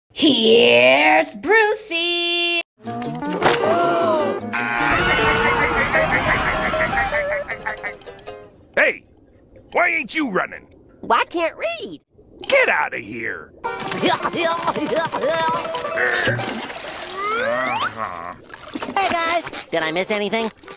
Here's Brucey! Hey, why ain't you running? Well, I can't read. Get out of here! Hey guys, did I miss anything?